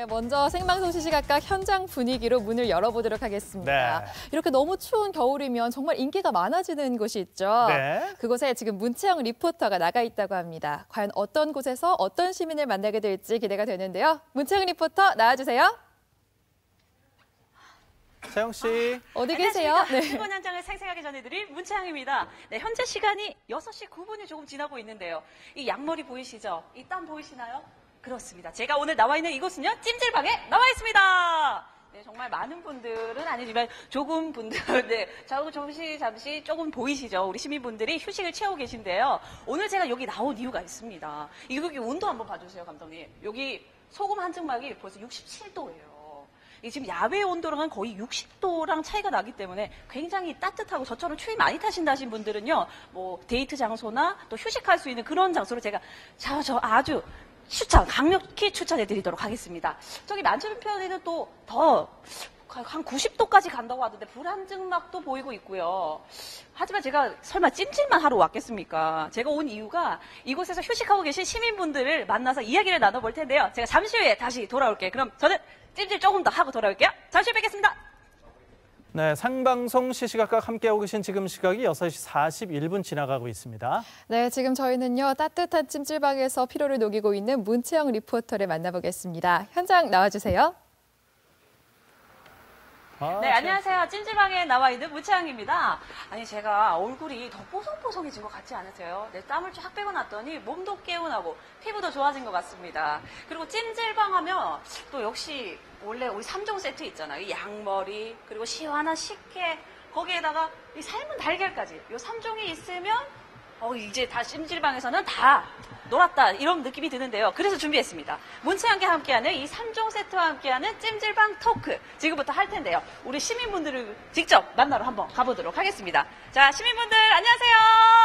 네, 먼저 생방송 시시각각 현장 분위기로 문을 열어보도록 하겠습니다. 네. 이렇게 너무 추운 겨울이면 정말 인기가 많아지는 곳이 있죠. 네. 그곳에 지금 문채영 리포터가 나가 있다고 합니다. 과연 어떤 곳에서 어떤 시민을 만나게 될지 기대가 되는데요. 문채영 리포터 나와주세요. 채영 씨. 어디 계세요? 네. 신문 현장을 생생하게 전해드릴 문채영입니다. 네, 현재 시간이 6시 9분이 조금 지나고 있는데요. 이 양머리 보이시죠? 이 땀 보이시나요? 그렇습니다. 제가 오늘 나와 있는 이곳은요, 찜질방에 나와 있습니다. 네, 정말 많은 분들은 아니지만 조금 분들, 네, 잠시 조금 보이시죠? 우리 시민분들이 휴식을 취하고 계신데요. 오늘 제가 여기 나온 이유가 있습니다. 여기 온도 한번 봐주세요, 감독님. 여기 소금 한증막이 벌써 67도예요. 지금 야외 온도랑은 거의 60도랑 차이가 나기 때문에 굉장히 따뜻하고 저처럼 추위 많이 타신다 하신 분들은요, 뭐 데이트 장소나 또 휴식할 수 있는 그런 장소로 제가 아주 강력히 추천해 드리도록 하겠습니다. 저기 만천편에는 또 더 한 90도까지 간다고 하던데 불안증막도 보이고 있고요. 하지만 제가 설마 찜질만 하러 왔겠습니까? 제가 온 이유가 이곳에서 휴식하고 계신 시민분들을 만나서 이야기를 나눠볼 텐데요. 제가 잠시 후에 다시 돌아올게요. 그럼 저는 찜질 조금 더 하고 돌아올게요. 잠시 후에 뵙겠습니다. 네, 생방송 시시각각 함께하고 계신 지금 시각이 6시 41분 지나가고 있습니다. 네, 지금 저희는요, 따뜻한 찜질방에서 피로를 녹이고 있는 문채영 리포터를 만나보겠습니다. 현장 나와주세요. 네, 안녕하세요. 찜질방에 나와 있는 문채영입니다. 아니, 제가 얼굴이 더 뽀송뽀송해진 것 같지 않으세요? 네, 땀을 쫙 빼고 났더니 몸도 개운하고 피부도 좋아진 것 같습니다. 그리고 찜질방 하면 또 역시 원래 우리 3종 세트 있잖아요. 이 양머리, 그리고 시원한 식혜, 거기에다가 이 삶은 달걀까지. 이 3종이 있으면 이제 다 찜질방에서는 다 놀았다, 이런 느낌이 드는데요. 그래서 준비했습니다. 문채영과 함께하는 이 3종 세트와 함께하는 찜질방 토크 지금부터 할 텐데요. 우리 시민분들을 직접 만나러 한번 가보도록 하겠습니다. 자, 시민분들 안녕하세요.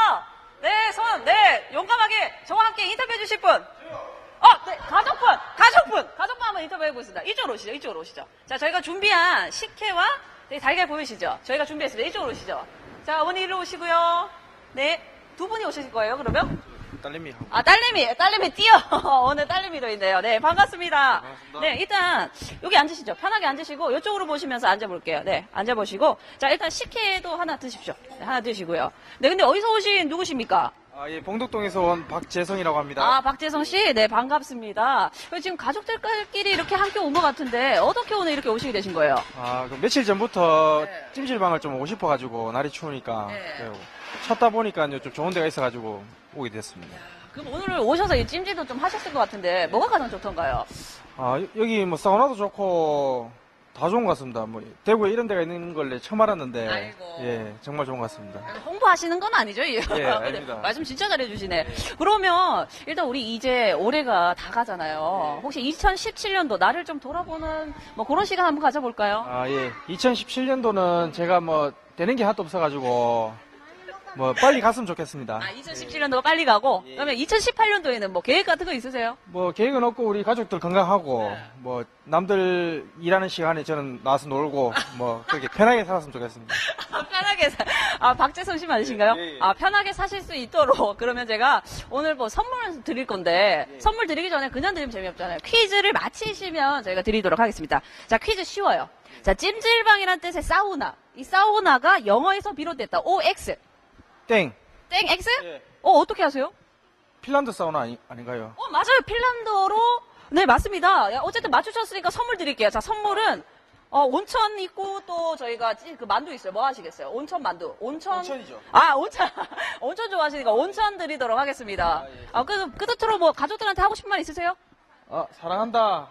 네, 용감하게 저와 함께 인터뷰해 주실 분. 네, 가족분 한번 인터뷰해 보겠습니다. 이쪽으로 오시죠. 자, 저희가 준비한 식혜와 달걀 보이시죠? 저희가 준비했습니다. 이쪽으로 오시죠. 자, 어머니 이리로 오시고요. 네, 두 분이 오실 거예요, 그러면? 딸내미. 딸내미 띄어. 오늘 딸내미도 있네요. 네, 반갑습니다. 네, 일단 여기 앉으시죠. 편하게 앉으시고 이쪽으로 보시면서 앉아볼게요. 네, 앉아보시고. 자, 일단 식혜도 하나 드십시오. 네, 하나 드시고요. 네, 근데 어디서 오신 누구십니까? 예, 봉덕동에서 온 박재성이라고 합니다. 박재성 씨, 네, 반갑습니다. 지금 가족들끼리 이렇게 함께 온 것 같은데 어떻게 오늘 이렇게 오시게 되신 거예요? 그 며칠 전부터 네. 찜질방을 좀 오고 싶어가지고 날이 추우니까 네. 찾다 보니까 좀 좋은 데가 있어가지고 오게 됐습니다. 그럼 오늘 오셔서 이 찜질도 좀 하셨을 것 같은데 뭐가 가장 좋던가요? 여기 뭐 사우나도 좋고 다 좋은 것 같습니다. 뭐 대구에 이런 데가 있는 걸 처음 알았는데, 아이고. 예, 정말 좋은 것 같습니다. 홍보하시는 건 아니죠? 예, 아닙니다. 말씀 진짜 잘해주시네. 그러면 일단 우리 이제 올해가 다 가잖아요. 혹시 2017년도 나를 좀 돌아보는 뭐 그런 시간 한번 가져볼까요? 예, 2017년도는 제가 뭐 되는 게 하나도 없어가지고 뭐 빨리 갔으면 좋겠습니다. 2017년도가 빨리 가고 그러면 2018년도에는 뭐 계획 같은 거 있으세요? 뭐 계획은 없고 우리 가족들 건강하고 네. 뭐 남들 일하는 시간에 저는 나와서 놀고 뭐 그렇게 편하게 살았으면 좋겠습니다. 편하게 박재성 씨 맞으신가요? 예. 편하게 사실 수 있도록 그러면 제가 오늘 뭐 선물 드릴 건데 선물 드리기 전에 그냥 드리면 재미없잖아요. 퀴즈를 마치시면 저희가 드리도록 하겠습니다. 자, 퀴즈 쉬워요. 자, 찜질방이란 뜻의 사우나. 이 사우나가 영어에서 비롯됐다. OX. 땡. 땡 X? 예. 어떻게 하세요? 핀란드 사우나 아닌가요? 맞아요. 핀란드어로. 네, 맞습니다. 어쨌든 맞추셨으니까 선물 드릴게요. 자, 선물은 온천 있고 또 저희가 그 만두 있어요. 뭐 하시겠어요? 온천 만두. 온천이죠. 온천 좋아하시니까 온천 드리도록 하겠습니다. 끝으로 뭐 가족들한테 하고 싶은 말 있으세요? 사랑한다.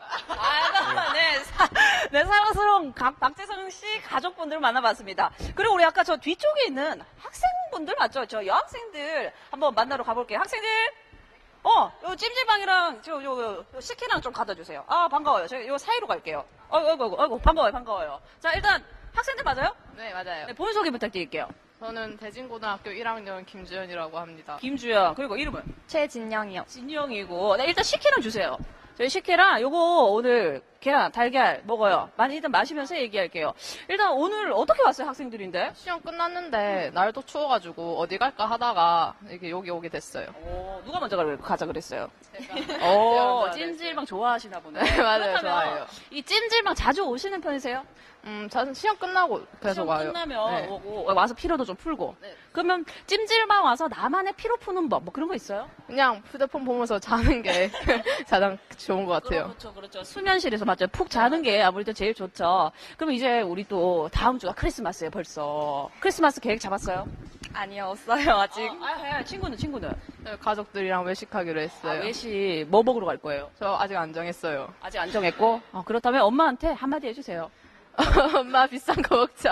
네, 사랑스러운 박재성 씨 가족분들 만나봤습니다. 그리고 우리 아까 저 뒤쪽에 있는 학생분들 맞죠? 저 여학생들 한번 만나러 가볼게요. 학생들, 요 찜질방이랑 요 식혜랑 좀 갖다 주세요. 반가워요. 제가 요 사이로 갈게요. 아이고, 반가워요. 자, 일단 학생들 맞아요? 네, 맞아요. 네, 본인 소개 부탁드릴게요. 저는 대진고등학교 1학년 김주연이라고 합니다. 김주연. 그리고 이름은? 최진영이요. 진영이고. 네, 일단 식혜랑 주세요. 저희 식혜랑 요거 오늘 계란, 달걀 먹어요. 많이들 마시면서 얘기할게요. 일단 오늘 어떻게 왔어요, 학생들인데? 시험 끝났는데 날도 추워가지고 어디 갈까 하다가 이게 여기 오게 됐어요. 누가 먼저 가자 그랬어요? 제가 먼저 찜질방 좋아하시나 보네. 네, 맞아요. 그렇다면 좋아해요. 이 찜질방 자주 오시는 편이세요? 저는 시험 끝나고 계속 시험 와요. 끝나면 네. 오고 와서 피로도 좀 풀고. 네. 그러면 찜질방 와서 나만의 피로 푸는 법 뭐 그런 거 있어요? 그냥 휴대폰 보면서 자는 게 가장 좋은 것 같아요. 그렇죠. 수면실에서 맞죠. 푹 자는 게 아무래도 제일 좋죠. 그럼 이제 우리 또 다음 주가 크리스마스예요, 벌써. 크리스마스 계획 잡았어요? 아니요, 없어요, 아직. 친구는. 네, 가족들이랑 외식하기로 했어요. 외식 뭐 먹으러 갈 거예요? 저 아직 안 정했어요. 아직 안 정했고. 그렇다면 엄마한테 한마디 해주세요. 엄마 비싼 거 먹자.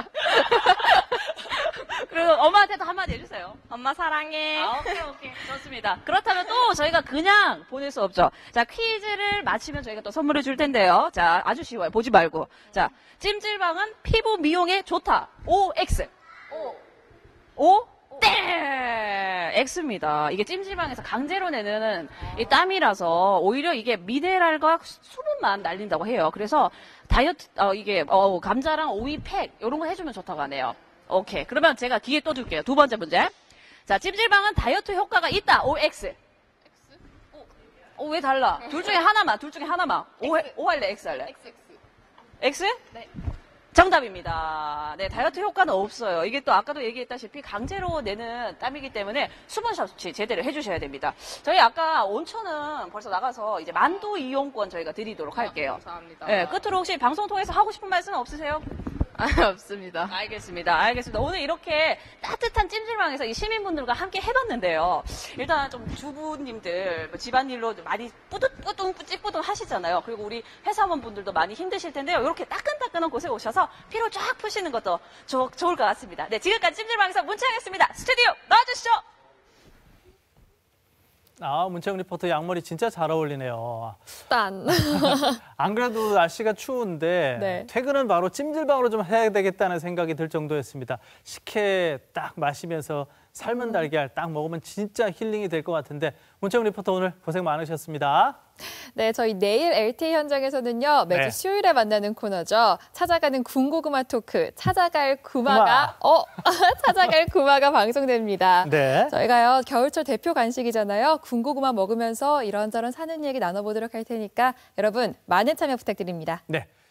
그리고 엄마한테도 한마디 해주세요. 엄마 사랑해. 오케이. 좋습니다. 그렇다면 또 저희가 그냥 보낼 수 없죠. 자, 퀴즈를 마치면 저희가 또 선물을 줄 텐데요. 자, 아주 쉬워요. 보지 말고. 자, 찜질방은 피부 미용에 좋다. OX. O? 땡! X입니다. 이게 찜질방에서 강제로 내는 이 땀이라서 오히려 이게 미네랄과 수분만 날린다고 해요. 그래서 다이어트, 감자랑 오이 팩, 이런 거 해주면 좋다고 하네요. 오케이. 그러면 제가 기회 또 줄게요. 두 번째 문제. 자, 찜질방은 다이어트 효과가 있다. OX. 왜 달라? 둘 중에 하나만. O 할래? X 할래? X? 네. 정답입니다. 네, 다이어트 효과는 없어요. 이게 또 아까도 얘기했다시피 강제로 내는 땀이기 때문에 수분 섭취 제대로 해주셔야 됩니다. 저희 아까 온천은 벌써 나가서 이제 만두 이용권 저희가 드리도록 할게요. 감사합니다. 네, 끝으로 혹시 방송 통해서 하고 싶은 말씀 없으세요? 없습니다. 알겠습니다. 오늘 이렇게 따뜻한 찜질방에서 이 시민분들과 함께 해봤는데요. 일단 좀 주부님들, 집안일로 많이 찌뿌둥 하시잖아요. 그리고 우리 회사원분들도 많이 힘드실 텐데요. 이렇게 따끈따끈한 곳에 오셔서 피로 쫙 푸시는 것도 좋을 것 같습니다. 네, 지금까지 찜질방에서 문채영이었습니다. 스튜디오 나와주시죠. 문채영 리포터 양머리 진짜 잘 어울리네요. 딴. 안 그래도 날씨가 추운데 네. 퇴근은 바로 찜질방으로 좀 해야 되겠다는 생각이 들 정도였습니다. 식혜 딱 마시면서 삶은 달걀 딱 먹으면 진짜 힐링이 될 것 같은데 문채영 리포터 오늘 고생 많으셨습니다. 네, 저희 내일 LTE 현장에서는요, 매주 네. 수요일에 만나는 코너죠. 찾아가는 군고구마 토크, 찾아갈 구마가 방송됩니다. 네. 저희가요, 겨울철 대표 간식이잖아요. 군고구마 먹으면서 이런저런 사는 얘기 나눠보도록 할 테니까 여러분 많은 참여 부탁드립니다. 네.